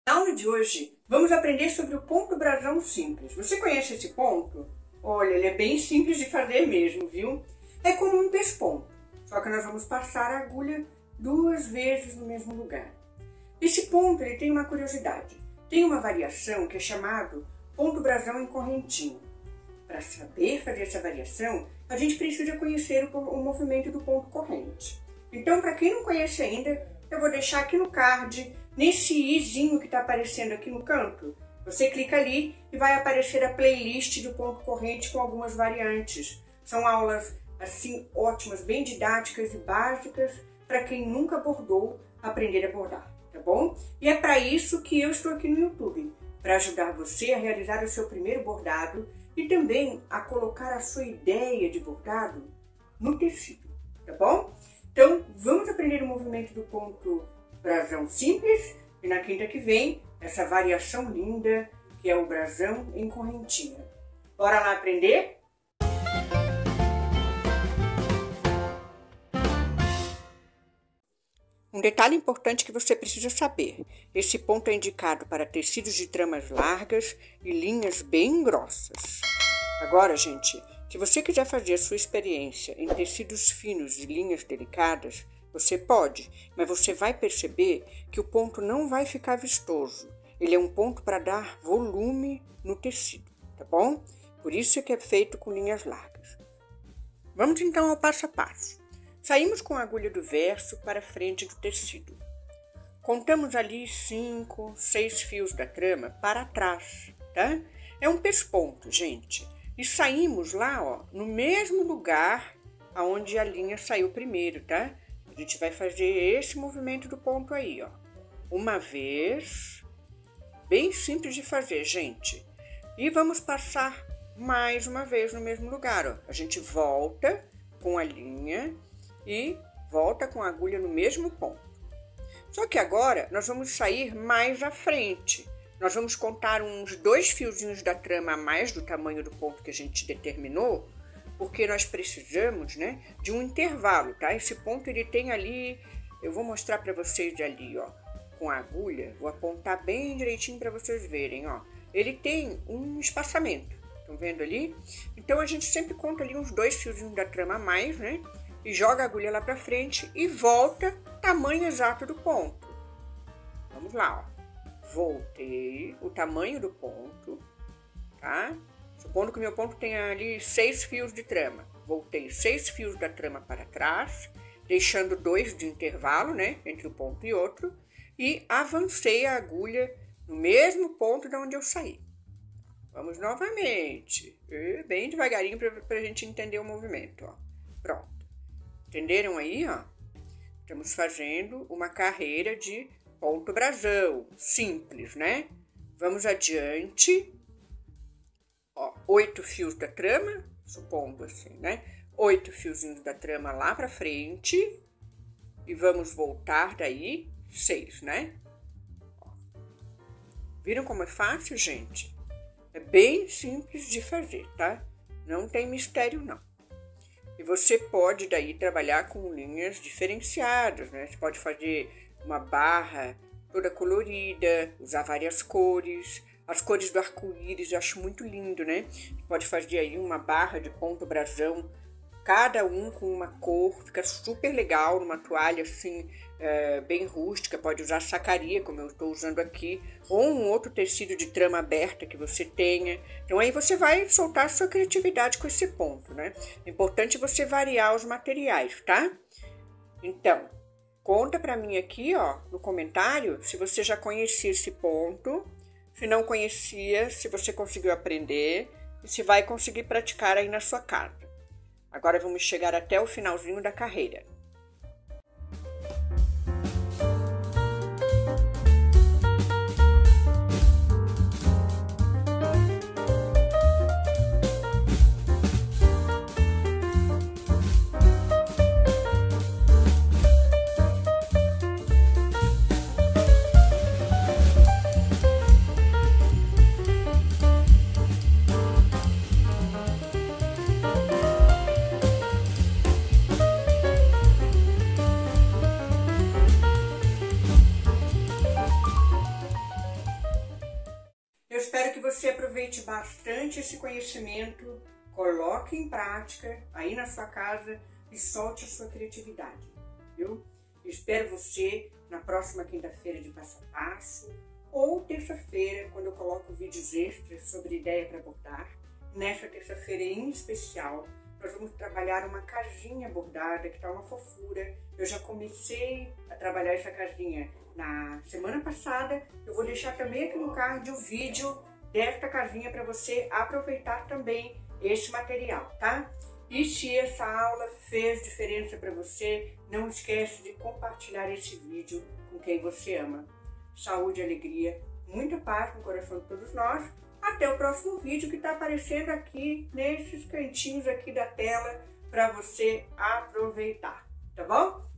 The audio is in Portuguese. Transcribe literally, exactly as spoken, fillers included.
Na aula de hoje, vamos aprender sobre o ponto brasão simples. Você conhece esse ponto? Olha, ele é bem simples de fazer mesmo, viu? É como um pesponto, só que nós vamos passar a agulha duas vezes no mesmo lugar. Esse ponto ele tem uma curiosidade. Tem uma variação que é chamado ponto brasão em correntinha. Para saber fazer essa variação, a gente precisa conhecer o, o movimento do ponto corrente. Então, para quem não conhece ainda, eu vou deixar aqui no card, nesse izinho que está aparecendo aqui no canto. Você clica ali e vai aparecer a playlist do ponto corrente com algumas variantes. São aulas assim ótimas, bem didáticas e básicas para quem nunca bordou aprender a bordar, tá bom? E é para isso que eu estou aqui no YouTube, para ajudar você a realizar o seu primeiro bordado e também a colocar a sua ideia de bordado no tecido, tá bom? Então, vamos aprender o movimento do ponto brasão simples e na quinta que vem, essa variação linda que é o brasão em correntinha. Bora lá aprender? Um detalhe importante que você precisa saber: esse ponto é indicado para tecidos de tramas largas e linhas bem grossas. Agora, gente, se você quiser fazer a sua experiência em tecidos finos e linhas delicadas, você pode, mas você vai perceber que o ponto não vai ficar vistoso. Ele é um ponto para dar volume no tecido, tá bom? Por isso é que é feito com linhas largas. Vamos então ao passo a passo. Saímos com a agulha do verso para a frente do tecido. Contamos ali cinco, seis fios da trama para trás, tá? É um pesponto, gente. E saímos lá, ó, no mesmo lugar aonde a linha saiu primeiro, tá? A gente vai fazer esse movimento do ponto aí, ó. Uma vez, bem simples de fazer, gente. E vamos passar mais uma vez no mesmo lugar, ó. A gente volta com a linha e volta com a agulha no mesmo ponto. Só que agora nós vamos sair mais à frente. Nós vamos contar uns dois fiozinhos da trama a mais do tamanho do ponto que a gente determinou, porque nós precisamos, né, de um intervalo, tá? Esse ponto ele tem ali, eu vou mostrar para vocês ali, ó, com a agulha, vou apontar bem direitinho para vocês verem, ó. Ele tem um espaçamento, estão vendo ali? Então a gente sempre conta ali uns dois fiozinhos da trama a mais, né? E joga a agulha lá para frente e volta tamanho exato do ponto. Vamos lá, ó. Voltei o tamanho do ponto, tá? Supondo que o meu ponto tem ali seis fios de trama. Voltei seis fios da trama para trás, deixando dois de intervalo, né, entre um ponto e outro, e avancei a agulha no mesmo ponto de onde eu saí. Vamos novamente, bem devagarinho para a gente entender o movimento, ó. Pronto. Entenderam aí, ó? Estamos fazendo uma carreira de ponto brasão, simples, né? Vamos adiante. Ó, oito fios da trama, supondo assim, né? Oito fiozinhos da trama lá pra frente. E vamos voltar daí, seis, né? Ó. Viram como é fácil, gente? É bem simples de fazer, tá? Não tem mistério, não. E você pode daí trabalhar com linhas diferenciadas, né? Você pode fazer uma barra toda colorida, usar várias cores. As cores do arco-íris eu acho muito lindo, né? Você pode fazer aí uma barra de ponto brasão, cada um com uma cor, fica super legal, numa toalha assim, é, bem rústica. Pode usar sacaria, como eu estou usando aqui, ou um outro tecido de trama aberta que você tenha. Então aí você vai soltar a sua criatividade com esse ponto, né? É importante você variar os materiais, tá? Então, conta pra mim aqui, ó, no comentário, se você já conhecia esse ponto, se não conhecia, se você conseguiu aprender e se vai conseguir praticar aí na sua casa. Agora vamos chegar até o finalzinho da carreira. espero que você aproveite bastante esse conhecimento, coloque em prática aí na sua casa e solte a sua criatividade, viu? Espero você na próxima quinta-feira de passo a passo ou terça-feira, quando eu coloco vídeos extras sobre ideia para bordar. Nessa terça-feira em especial, nós vamos trabalhar uma casinha bordada que está uma fofura. Eu já comecei a trabalhar essa casinha na semana passada. Eu vou deixar também aqui no card o vídeo desta casinha para você aproveitar também esse material, tá? E se essa aula fez diferença para você, não esquece de compartilhar esse vídeo com quem você ama. Saúde e alegria, muita paz no coração de todos nós. Até o próximo vídeo que está aparecendo aqui nesses cantinhos aqui da tela para você aproveitar, tá bom?